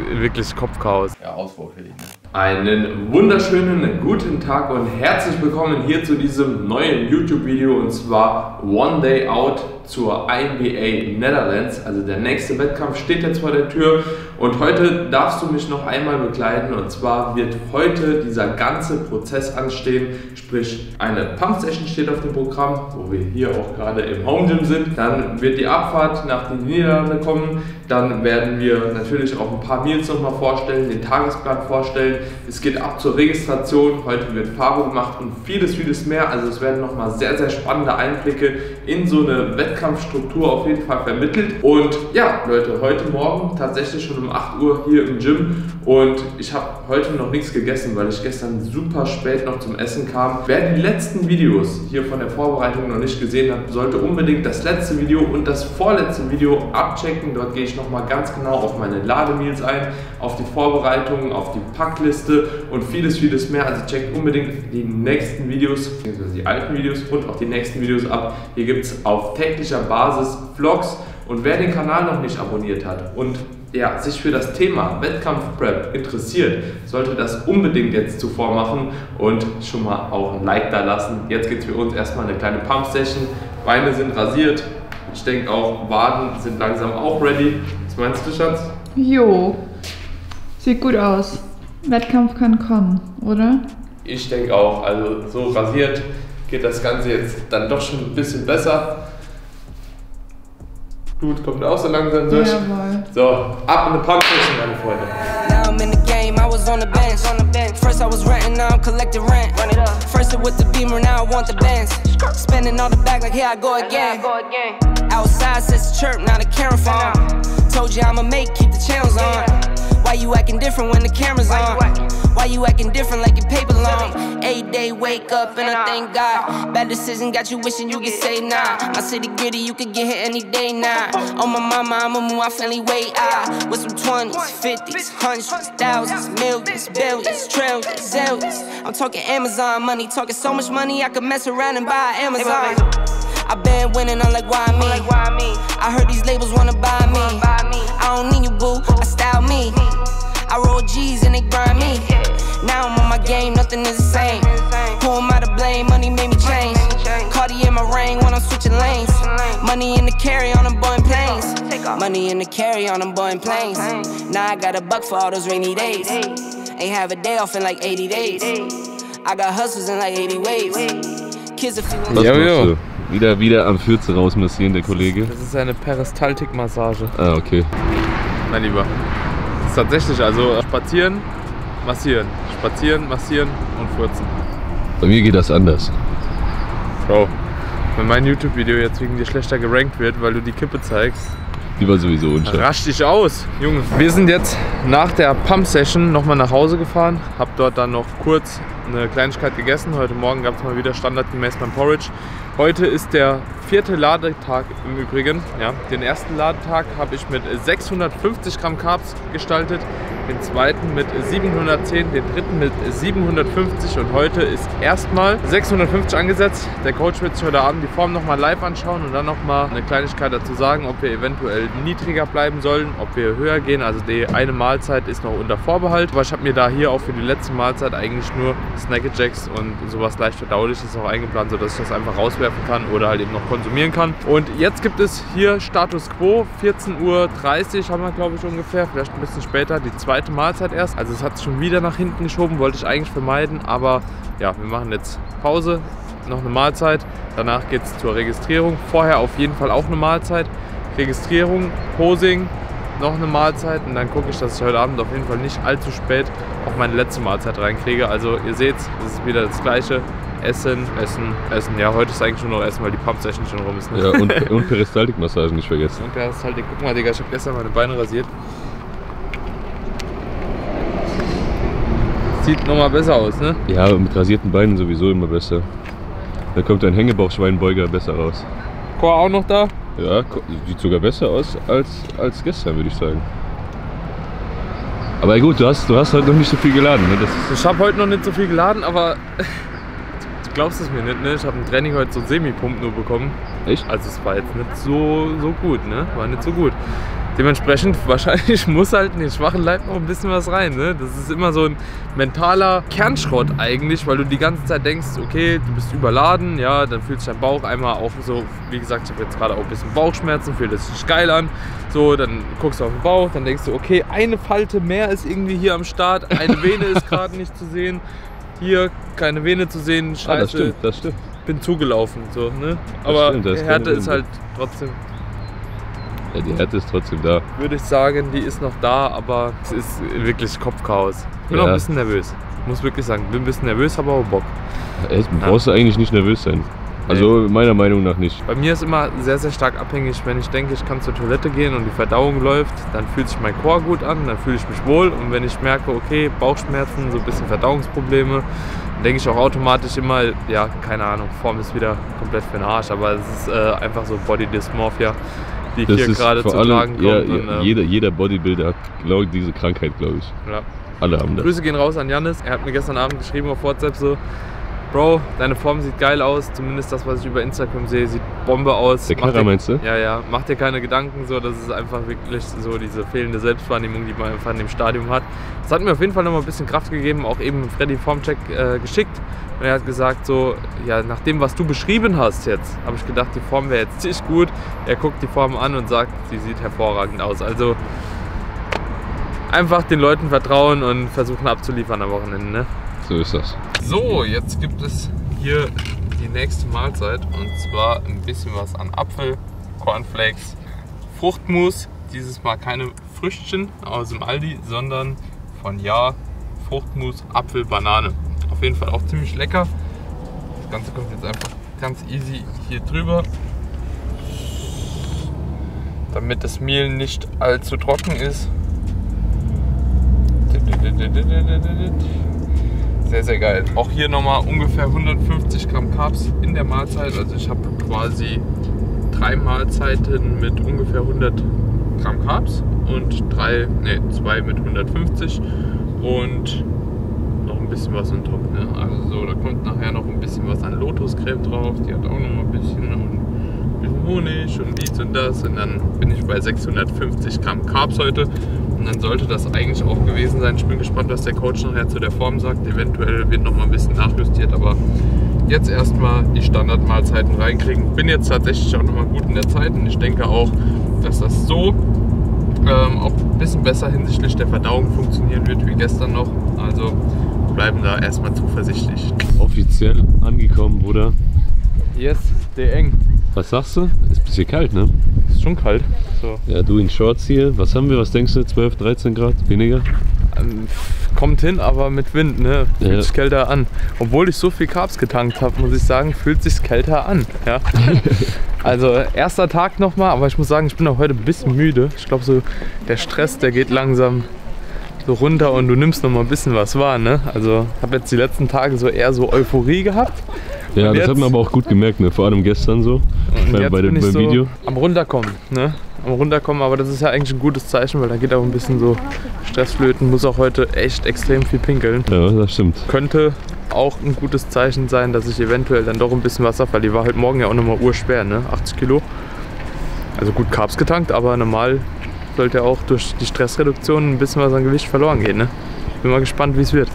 wirklich Kopfchaos. Ja, ausbaufällig. Ne? Einen wunderschönen guten Tag und herzlich willkommen hier zu diesem neuen YouTube-Video, und zwar One Day Out zur INBA Netherlands. Also der nächste Wettkampf steht jetzt vor der Tür und heute darfst du mich noch einmal begleiten, und zwar wird heute dieser ganze Prozess anstehen, sprich eine Pump Session steht auf dem Programm, wo wir hier auch gerade im Home Gym sind. Dann wird die Abfahrt nach den Niederlanden kommen, dann werden wir natürlich auch ein paar Meals nochmal vorstellen, den Tagesplan vorstellen. Es geht ab zur Registration, heute wird Farbe gemacht und vieles mehr. Also es werden nochmal sehr spannende Einblicke in so eine Wettkampfstruktur auf jeden Fall vermittelt. Und ja, Leute, heute Morgen tatsächlich schon um 8 Uhr hier im Gym, und ich habe heute noch nichts gegessen, weil ich gestern super spät noch zum Essen kam. Wer die letzten Videos hier von der Vorbereitung noch nicht gesehen hat, sollte unbedingt das letzte Video und das vorletzte Video abchecken. Dort gehe ich nochmal ganz genau auf meine Lademeals ein, auf die Vorbereitungen, auf die Packliste und vieles mehr. Also checkt unbedingt die nächsten Videos, beziehungsweise die alten Videos und auch die nächsten Videos ab. Hier gibt es auf täglicher Basis Vlogs, und wer den Kanal noch nicht abonniert hat und ja, sich für das Thema Wettkampfprep interessiert, sollte das unbedingt jetzt zuvor machen und schon mal auch ein Like da lassen. Jetzt geht es für uns erstmal eine kleine Pump-Session. Beine sind rasiert. Ich denke auch, Waden sind langsam auch ready. Was meinst du, Schatz? Jo, sieht gut aus. Wettkampf kann kommen, oder? Ich denke auch. Also so rasiert geht das Ganze jetzt dann doch schon ein bisschen besser. Blut kommt auch so langsam durch. Jawohl. So, ab in eine Pump-Session, meine Freunde. Now I'm in the game, I was on the bench. First I was renting, now I'm collecting rent. First it with the Beamer, now I want the Benz. Spending all the bag like here I go again. Outside says the chirp, now the camera phone. Told you I'ma make, keep the channels on. Why you acting different when the camera's on? Why you acting different like your paper long? 8-day wake up and I thank God. Bad decision got you wishing you could say nah. My city gritty, you could get here any day now. On my mama, I'ma move my family way out. With some 20s, 50s, hundreds, thousands, millions, billions, trillions, zillions. I'm talking Amazon money, talking so much money I could mess around and buy Amazon. I been winning, I'm like, why me? I heard these labels wanna buy me. I don't need you, boo, I style me. I roll G's and they grind me. Now I'm on my game, nothing is the same. Who am I to blame? Money made me change. Cardi in my ring when I'm switching lanes. Money in the carry on them Boeing planes. Money in the carry on them Boeing planes. Now I got a buck for all those rainy days. Ain't have a day off in like 80 days. I got hustles in like 80 ways. Kids a few. Was machst du? Wieder am Fürze rausmassieren, der Kollege. Das ist eine Peristaltik-Massage. Ah, okay. Mein Lieber. Das ist tatsächlich, also spazieren, massieren. Spazieren, massieren und furzen. Bei mir geht das anders. Bro, wenn mein YouTube-Video jetzt wegen dir schlechter gerankt wird, weil du die Kippe zeigst, Die war sowieso unscharf. rasch dich aus, Junge. Wir sind jetzt nach der Pump-Session nochmal nach Hause gefahren, hab dort dann noch kurz eine Kleinigkeit gegessen. Heute Morgen gab es mal wieder standardgemäß beim Porridge. Heute ist der 4. Ladetag im Übrigen. Ja, den ersten Ladetag habe ich mit 650 Gramm Carbs gestaltet, den zweiten mit 710, den dritten mit 750, und heute ist erstmal 650 angesetzt. Der Coach wird sich heute Abend die Form nochmal live anschauen und dann nochmal eine Kleinigkeit dazu sagen, ob wir eventuell niedriger bleiben sollen, ob wir höher gehen. Also die eine Mahlzeit ist noch unter Vorbehalt, aber ich habe mir da hier auch für die letzte Mahlzeit eigentlich nur Snack Jacks und sowas leicht verdauliches auch eingeplant, sodass ich das einfach rauswerfen kann oder halt eben noch konsumieren kann. Und jetzt gibt es hier Status Quo, 14:30 Uhr haben wir, glaube ich, ungefähr, vielleicht ein bisschen später, die zweite Mahlzeit erst. Also es hat sich schon wieder nach hinten geschoben, wollte ich eigentlich vermeiden, aber ja, wir machen jetzt Pause, noch eine Mahlzeit, danach geht es zur Registrierung, vorher auf jeden Fall auch eine Mahlzeit, Registrierung, Posing, noch eine Mahlzeit, und dann gucke ich, dass ich heute Abend auf jeden Fall nicht allzu spät auf meine letzte Mahlzeit reinkriege. Also ihr seht, es ist wieder das Gleiche. Essen. Ja, heute ist eigentlich nur noch Essen, weil die Pump-Session schon rum ist. Ne? Ja, und Peristaltik-Massagen nicht vergessen. Und Peristaltik, guck mal, Digga, ich habe gestern meine Beine rasiert. Sieht nochmal besser aus, ne? Ja, mit rasierten Beinen sowieso immer besser. Da kommt ein Hängebauchschweinbeuger besser raus. Chor auch noch da? Ja, sieht sogar besser aus als gestern, würde ich sagen. Aber gut, du hast heute noch nicht so viel geladen, ne? Ich habe heute noch nicht so viel geladen, aber du glaubst es mir nicht, ne? Ich habe im Training heute so Semi-Pump nur bekommen. Echt? Also es war jetzt nicht so gut, ne? War nicht so gut. Dementsprechend wahrscheinlich muss halt in den schwachen Leib noch ein bisschen was rein. Ne? Das ist immer so ein mentaler Kernschrott eigentlich, weil du die ganze Zeit denkst, okay, du bist überladen, ja, dann fühlt sich dein Bauch einmal auch so, wie gesagt, ich habe jetzt gerade auch ein bisschen Bauchschmerzen, fühlt es sich geil an. So, dann guckst du auf den Bauch, dann denkst du, okay, eine Falte mehr ist irgendwie hier am Start, eine Vene ist gerade nicht zu sehen, hier keine Vene zu sehen, scheiße, das stimmt. bin zugelaufen, so, ne? Aber stimmt, die Härte ist halt trotzdem... Ja, die Härte ist trotzdem da. Würde ich sagen, die ist noch da, aber es ist wirklich Kopfchaos. Ich bin auch ein bisschen nervös. Ich muss wirklich sagen, bin ein bisschen nervös, habe aber Bock. Echt, brauchst du eigentlich nicht nervös sein. Also meiner Meinung nach nicht. Bei mir ist immer sehr, sehr stark abhängig, wenn ich denke, ich kann zur Toilette gehen und die Verdauung läuft, dann fühlt sich mein Core gut an, dann fühle ich mich wohl. Und wenn ich merke, okay, Bauchschmerzen, so ein bisschen Verdauungsprobleme, dann denke ich auch automatisch immer, ja, keine Ahnung, Form ist wieder komplett für den Arsch. Aber es ist einfach so Body Dysmorphia, die hier gerade zu tragen kommt. Ja, und, jeder Bodybuilder hat genau diese Krankheit, glaube ich. Ja. Alle haben das. Grüße gehen raus an Jannis. Er hat mir gestern Abend geschrieben auf WhatsApp so: Bro, deine Form sieht geil aus. Zumindest das, was ich über Instagram sehe, sieht Bombe aus. Der Karrer meinst du? Ja, ja. Mach dir keine Gedanken. So, das ist einfach wirklich so diese fehlende Selbstwahrnehmung, die man einfach in dem Stadium hat. Das hat mir auf jeden Fall nochmal ein bisschen Kraft gegeben. Auch eben Freddy Formcheck geschickt. Und er hat gesagt so, ja, nach dem, was du beschrieben hast jetzt, habe ich gedacht, die Form wäre jetzt ziemlich gut. Er guckt die Form an und sagt, sie sieht hervorragend aus. Also einfach den Leuten vertrauen und versuchen abzuliefern am Wochenende, ne? So ist das. So, jetzt gibt es hier die nächste Mahlzeit und zwar ein bisschen was an Apfel, Cornflakes, Fruchtmus. Dieses Mal keine Früchtchen aus dem Aldi, sondern von Ja, Fruchtmus, Apfel, Banane. Auf jeden Fall auch ziemlich lecker. Das Ganze kommt jetzt einfach ganz easy hier drüber, damit das Mehl nicht allzu trocken ist. Sehr, sehr geil. Auch hier nochmal ungefähr 150 Gramm Carbs in der Mahlzeit. Also ich habe quasi 3 Mahlzeiten mit ungefähr 100 Gramm Carbs und 2 mit 150 und noch ein bisschen was on top. Ne? Also so, da kommt nachher noch ein bisschen was an Lotuscreme drauf. Die hat auch noch mal ein bisschen Honig und dies und das. Und dann bin ich bei 650 Gramm Carbs heute. Und dann sollte das eigentlich auch gewesen sein. Ich bin gespannt, was der Coach nachher zu der Form sagt. Eventuell wird noch mal ein bisschen nachjustiert, aber jetzt erstmal die Standardmahlzeiten reinkriegen. Bin jetzt tatsächlich auch noch mal gut in der Zeit und ich denke auch, dass das so auch ein bisschen besser hinsichtlich der Verdauung funktionieren wird wie gestern noch. Also bleiben da erstmal zuversichtlich. Offiziell angekommen, Bruder. Yes, der eng. Was sagst du? Ist ein bisschen kalt, ne? Ist schon kalt. So. Ja, du in Shorts hier. Was haben wir? Was denkst du? 12, 13 Grad? Weniger? Kommt hin, aber mit Wind, ne? Fühlt sich kälter an. Obwohl ich so viel Carbs getankt habe, muss ich sagen, fühlt sich kälter an. Ja? Also erster Tag nochmal, aber ich muss sagen, ich bin auch heute ein bisschen müde. Ich glaube so, der Stress, der geht langsam so runter und du nimmst noch mal ein bisschen was wahr, ne? Also habe jetzt die letzten Tage so eher so Euphorie gehabt. Ja, das hat man aber auch gut gemerkt, ne? Vor allem gestern so, bei dem Video. Am Runterkommen, ne? Am Runterkommen, aber das ist ja eigentlich ein gutes Zeichen, weil da geht auch ein bisschen so Stressflöten. Muss auch heute echt extrem viel pinkeln. Ja, das stimmt. Könnte auch ein gutes Zeichen sein, dass ich eventuell dann doch ein bisschen Wasser verliere. Die war heute Morgen ja auch nochmal urschwer, ne? 80 Kilo. Also gut Carbs getankt, aber normal sollte auch durch die Stressreduktion ein bisschen was an Gewicht verloren gehen, ne? Bin mal gespannt, wie es wird.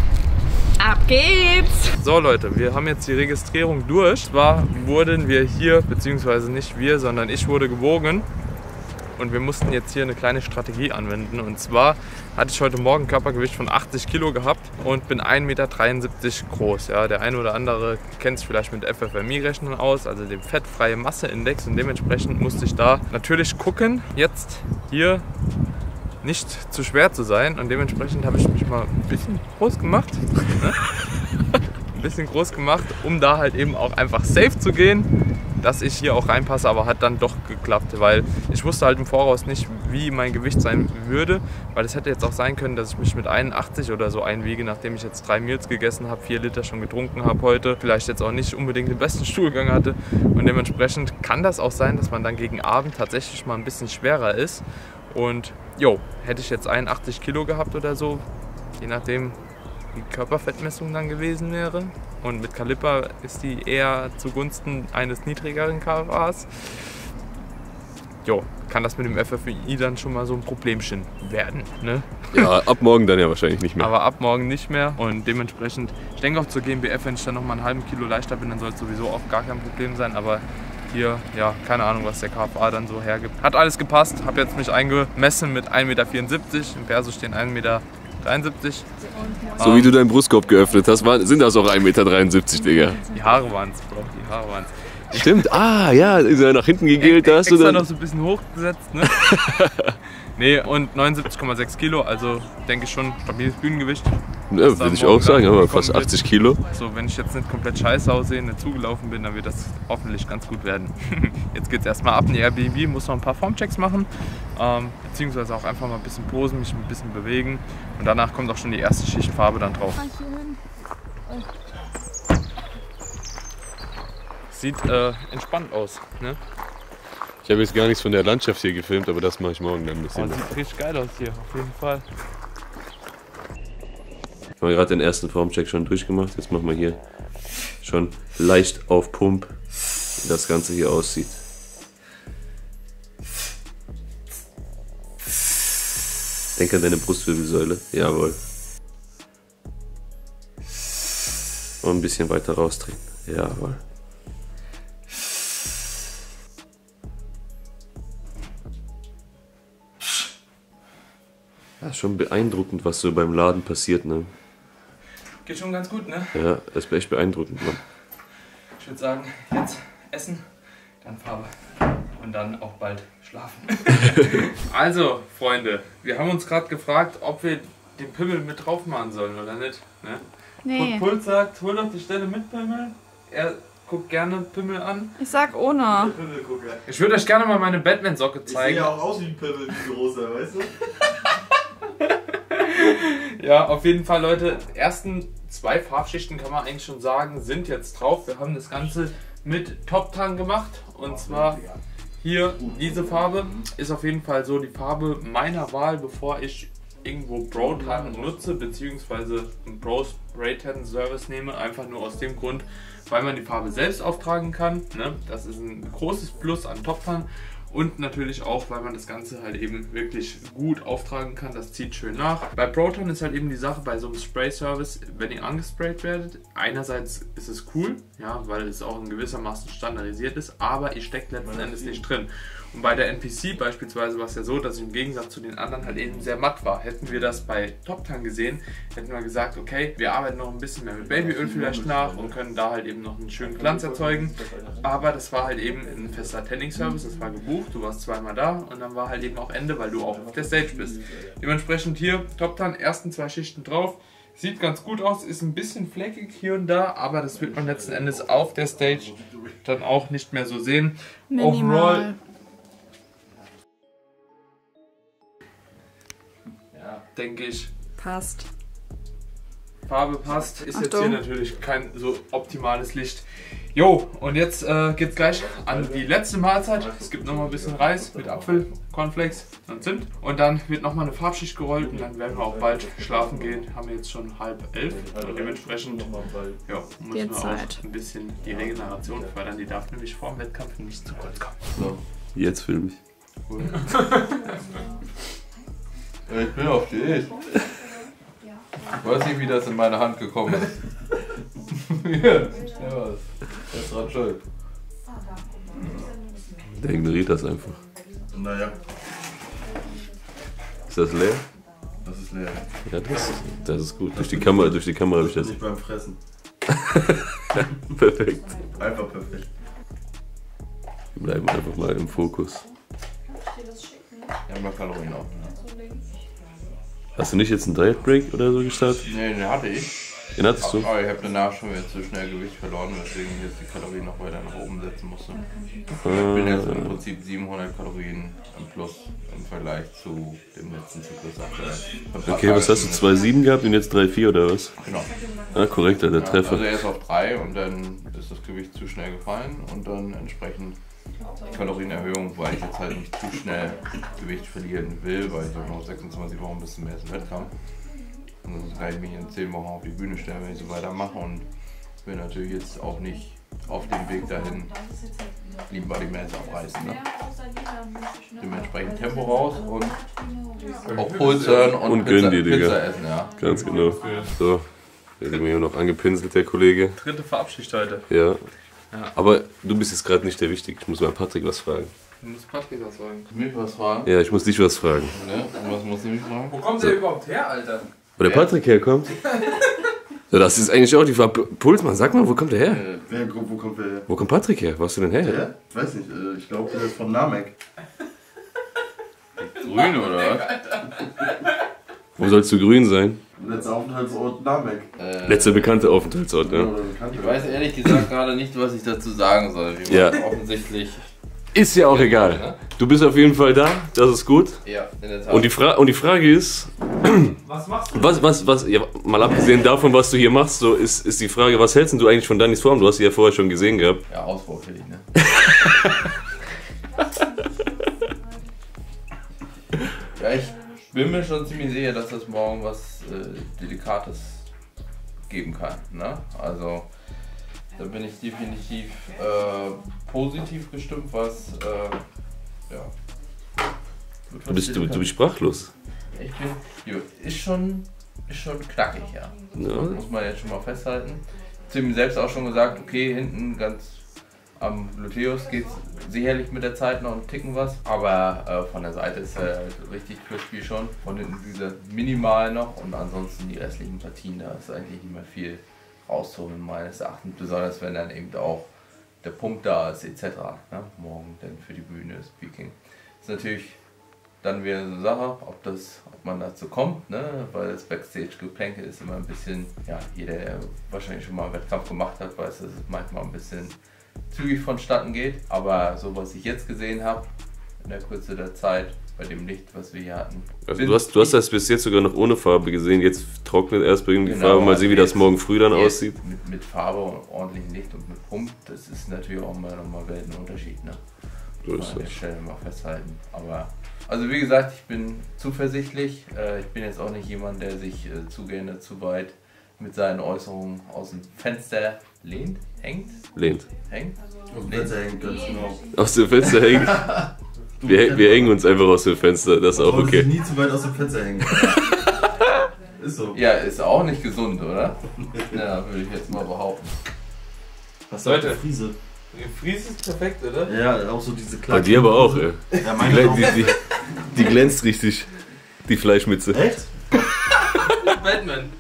Ab geht's! So Leute, wir haben jetzt die Registrierung durch. Zwar wurden wir hier, beziehungsweise nicht wir, sondern ich wurde gewogen. Und wir mussten jetzt hier eine kleine Strategie anwenden. Und zwar hatte ich heute Morgen ein Körpergewicht von 80 Kilo gehabt und bin 1,73 Meter groß. Ja, der eine oder andere kennt es vielleicht mit FFMI-Rechnern aus, also dem fettfreie Masseindex. Und dementsprechend musste ich da natürlich gucken, jetzt hier nicht zu schwer zu sein. Und dementsprechend habe ich mich mal ein bisschen groß gemacht. Ne? Ein bisschen groß gemacht, um da halt eben auch einfach safe zu gehen, dass ich hier auch reinpasse, aber hat dann doch geklappt, weil ich wusste halt im Voraus nicht, wie mein Gewicht sein würde, weil es hätte jetzt auch sein können, dass ich mich mit 81 oder so einwiege, nachdem ich jetzt 3 Meals gegessen habe, 4 Liter schon getrunken habe heute, vielleicht jetzt auch nicht unbedingt den besten Stuhlgang hatte und dementsprechend kann das auch sein, dass man dann gegen Abend tatsächlich mal ein bisschen schwerer ist und hätte ich jetzt 81 Kilo gehabt oder so, je nachdem die Körperfettmessung dann gewesen wäre. Und mit Kaliper ist die eher zugunsten eines niedrigeren KFAs. jo, kann das mit dem FFI dann schon mal so ein Problemchen werden. Ne? Ja, ab morgen dann ja wahrscheinlich nicht mehr. Aber ab morgen nicht mehr und dementsprechend, ich denke auch zur GmbF, wenn ich dann nochmal einen halben Kilo leichter bin, dann soll es sowieso auch gar kein Problem sein. Aber hier, ja, keine Ahnung, was der KFA dann so hergibt. Hat alles gepasst, habe jetzt mich eingemessen mit 1,74 Meter, im Perso stehen 1,73 Meter. So wie du deinen Brustkorb geöffnet hast, sind das auch 1,73 Meter, Digga. Die Haare waren es, Bro, die Haare waren es. Stimmt, ja, ist er nach hinten gegelt, da hast du extra dann... noch so ein bisschen hochgesetzt, ne? Nee, und 79,6 Kilo, also denke ich schon stabiles Bühnengewicht. Ja, würde ich auch sagen, aber fast 80 Kilo. So, wenn ich jetzt nicht komplett scheiße aussehe, nicht zugelaufen bin, dann wird das hoffentlich ganz gut werden. Jetzt geht es erstmal ab in die Airbnb, muss noch ein paar Formchecks machen, beziehungsweise auch einfach mal ein bisschen posen, mich ein bisschen bewegen und danach kommt auch schon die erste Schicht Farbe dann drauf. Sieht entspannt aus, ne? Ich habe jetzt gar nichts von der Landschaft hier gefilmt, aber das mache ich morgen dann ein bisschen. Sieht richtig geil aus hier, auf jeden Fall. Ich habe gerade den ersten Formcheck schon durchgemacht. Jetzt machen wir hier schon leicht auf Pump, wie das Ganze hier aussieht. Denk an deine Brustwirbelsäule. Jawohl. Und ein bisschen weiter rausdrehen. Jawohl. Ja, schon beeindruckend, was so beim Laden passiert, ne? Geht schon ganz gut, ne? Ja, das ist echt beeindruckend, Mann. Ich würde sagen, jetzt essen, dann Farbe und dann auch bald schlafen. Also, Freunde, wir haben uns gerade gefragt, ob wir den Pimmel mit drauf machen sollen oder nicht. Ne? Nee. Puls sagt, hol doch die Stelle mit Pimmel. Er guckt gerne Pimmel an. Ich sag ohne. Ich würde euch gerne mal meine Batman-Socke zeigen. Ich sehe ja auch aus wie ein Pimmel, wie großer, weißt du? Ja, auf jeden Fall, Leute. Ersten 2 Farbschichten kann man eigentlich schon sagen, sind jetzt drauf. Wir haben das Ganze mit Top Tan gemacht. Und zwar hier diese Farbe ist auf jeden Fall so die Farbe meiner Wahl, bevor ich irgendwo Pro Tan nutze, beziehungsweise einen Pro Spray Tan Service nehme. Einfach nur aus dem Grund, weil man die Farbe selbst auftragen kann. Ne? Das ist ein großes Plus an Top Tan. Und natürlich auch, weil man das Ganze halt eben wirklich gut auftragen kann. Das zieht schön nach. Bei Proton ist halt eben die Sache bei so einem Spray-Service, wenn ihr angesprayt werdet, einerseits ist es cool, ja, weil es auch in gewissermaßen standardisiert ist, aber ihr steckt letzten Endes nicht drin. Und bei der NPC beispielsweise war es ja so, dass ich im Gegensatz zu den anderen halt eben sehr matt war. Hätten wir das bei Top Tan gesehen, hätten wir gesagt, okay, wir arbeiten noch ein bisschen mehr mit Babyöl vielleicht nach und können da halt eben noch einen schönen Glanz erzeugen. Aber das war halt eben ein fester Tanning-Service, das war gebucht, du warst zweimal da und dann war halt eben auch Ende, weil du auch auf der Stage bist. Dementsprechend hier Top Tan, ersten 2 Schichten drauf. Sieht ganz gut aus, ist ein bisschen fleckig hier und da, aber das wird man letzten Endes auf der Stage dann auch nicht mehr so sehen. Overall, denke ich, passt. Farbe passt, ist jetzt Achtung. hier natürlich kein so optimales Licht. Jo, und jetzt geht's gleich an die letzte Mahlzeit. Es gibt nochmal ein bisschen Reis mit Apfel, Cornflakes und Zimt. Und dann wird nochmal eine Farbschicht gerollt und dann werden wir auch bald schlafen gehen. Haben wir jetzt schon 10:30 und dementsprechend ja, müssen wir auch ein bisschen die Regeneration fördern. Die darf nämlich vor dem Wettkampf nicht zu kurz kommen. So, jetzt film ich. Cool. Ich bin auf Diät. Ich weiß nicht, wie das in meine Hand gekommen ist. Ja, was? Er ist dran schuld. Der ignoriert das einfach. Naja, Ist das leer? das ist leer. Ja, das ist gut. Durch die Kamera habe ich das. Nicht beim Fressen. Perfekt. Einfach perfekt. Wir bleiben einfach mal im Fokus. Ja, mal Kalorien auf. Hast du nicht jetzt einen Diet Break oder so gestartet? Nee, den hatte ich. Den hattest du? Aber ich habe danach schon wieder zu schnell Gewicht verloren, weswegen ich jetzt die Kalorien noch weiter nach oben setzen musste. Ich bin jetzt im Prinzip 700 Kalorien im Plus im Vergleich zu dem letzten Zyklus aktuell. Okay, was hast du? 2,7 gehabt und jetzt 3,4 oder was? Genau. Ah, korrekt, der Treffer. Also erst auf 3 und dann ist das Gewicht zu schnell gefallen und dann entsprechend Kalorienerhöhung, weil ich jetzt halt nicht zu schnell Gewicht verlieren will, weil ich habe noch 26 Wochen bis zum ersten Wettkampf. Und dann kann ich mich in 10 Wochen auf die Bühne stellen, wenn ich so weitermache und will natürlich jetzt auch nicht auf dem Weg dahin Lean Body Mass aufreißen. Ne? dementsprechend Tempo raus und auf Puls hören und gönnen die, Digga. Pizza essen, ja. Ganz genau. So, der hat mir noch angepinselt, der Kollege. Dritte Verabschied heute. Ja. Aber du bist jetzt gerade nicht der Wichtige. Ich muss mal Patrick was fragen. Du musst Patrick was sagen. Mich was fragen? Ja, ich muss dich was fragen. Ne? Und was musst du mich fragen? Wo kommt der überhaupt her, Alter? Wo der Patrick herkommt? Ja, das ist eigentlich auch die Frage. Pulsmann, sag mal, wo kommt der her? Wo kommt der her? Wo kommt Patrick her? Wo hast du denn her? Der? Ich weiß nicht, ich glaube, der ist von Namek. Grün oder was? Wo sollst du grün sein? Letzter Aufenthaltsort Namek. Letzter bekannte Aufenthaltsort, ja. Ich weiß ehrlich gesagt gerade nicht, was ich dazu sagen soll. Wir Ja. waren offensichtlich. Ist ja auch egal. Du bist auf jeden Fall da, das ist gut. Ja, in der Tat. Und die Frage ist, Was machst du? was, ja, mal abgesehen davon, was du hier machst, so ist die Frage, was hältst denn du eigentlich von Dannys Form? Du hast sie ja vorher schon gesehen gehabt. Ja, ausbaufähig, ne? Ja, ich bin mir schon ziemlich sicher, dass das morgen was Delikates geben kann. Ne? Also da bin ich definitiv positiv gestimmt, was ja. Du bist sprachlos. Ich bin, ist schon knackig, ja. Ja. Muss man jetzt schon mal festhalten. Zu ihm selbst auch schon gesagt, okay, hinten ganz am Gluteus geht sicherlich mit der Zeit noch ein Ticken was, aber von der Seite ist er halt richtig crispy schon. Von hinten wie gesagt minimal noch und ansonsten die restlichen Partien, da ist eigentlich nicht mehr viel rauszuholen meines Erachtens, besonders wenn dann eben auch der Pump da ist etc. Ne? Morgen dann für die Bühne ist Peking. Ist natürlich dann wieder so eine Sache, ob man dazu kommt, ne? Weil das Backstage-Geplänkel ist immer ein bisschen, ja, jeder, der wahrscheinlich schon mal einen Wettkampf gemacht hat, weiß, dass es manchmal ein bisschen zügig vonstatten geht. Aber so, was ich jetzt gesehen habe, in der Kürze der Zeit, bei dem Licht, was wir hier hatten. Also du hast das bis jetzt sogar noch ohne Farbe gesehen, jetzt trocknet erst die Genau, Farbe, mal sehen, wie das jetzt- morgen früh dann jetzt aussieht. Mit Farbe und ordentlichem Licht und mit Pump, das ist natürlich auch mal nochmal Weltenunterschied, ne? So ist An der das. Stelle mal festhalten. Aber, also wie gesagt, ich bin zuversichtlich. Ich bin jetzt auch nicht jemand, der sich zu gerne zu weit mit seinen Äußerungen aus dem Fenster lehnt, hängt. Lehnt. Aus dem Fenster hängt, ganz genau. Aus dem Fenster hängen. Wir hängen uns einfach aus dem Fenster, das ist auch Man sollte sich okay. nie zu weit aus dem Fenster hängen. Ist so. Ja, ist auch nicht gesund, oder? Ja, würde ich jetzt mal behaupten. Was Leute. sagt der Friese? Fries ist perfekt, oder? Ja, auch so diese Bei kleinen. dir aber auch, ey. Ja, meine auch. Die glänzt richtig, die Fleischmütze. Echt? Batman.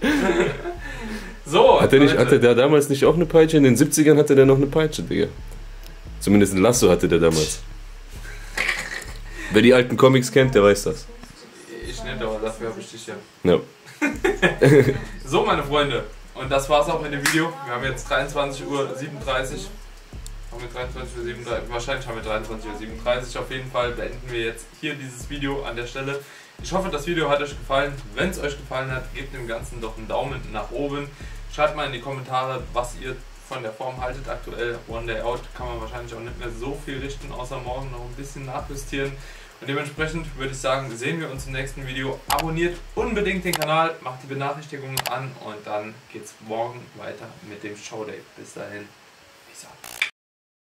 So, Hatte der damals nicht auch eine Peitsche? In den 70ern hatte der noch eine Peitsche, Digga. Zumindest ein Lasso hatte der damals. Wer die alten Comics kennt, der weiß das. Ich nicht, aber dafür habe ich dich ja. Ja. So, meine Freunde, und das war's auch mit dem Video. Wir haben jetzt 23:37 Uhr. Haben wir 23:37 Uhr? Wahrscheinlich haben wir 23:37 Uhr. Auf jeden Fall beenden wir jetzt hier dieses Video an der Stelle. Ich hoffe, das Video hat euch gefallen. Wenn es euch gefallen hat, gebt dem Ganzen doch einen Daumen nach oben. Schreibt mal in die Kommentare, was ihr von der Form haltet aktuell. One Day Out kann man wahrscheinlich auch nicht mehr so viel richten, außer morgen noch ein bisschen nachjustieren. Und dementsprechend würde ich sagen, sehen wir uns im nächsten Video. Abonniert unbedingt den Kanal, macht die Benachrichtigungen an und dann geht's morgen weiter mit dem Showday. Bis dahin, peace out.